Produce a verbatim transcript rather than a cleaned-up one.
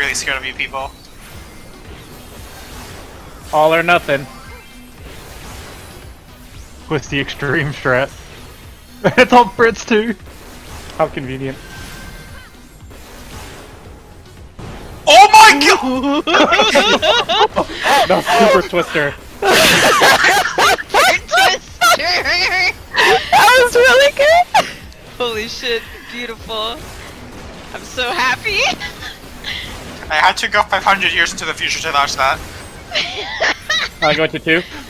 really scared of you people. All or nothing. What's the extreme strat? It's on Fritz too. How convenient. Oh my god! No, super twister. That was really good! Holy shit, beautiful. I'm so happy. I had to go five hundred years into the future to launch that. I go to two.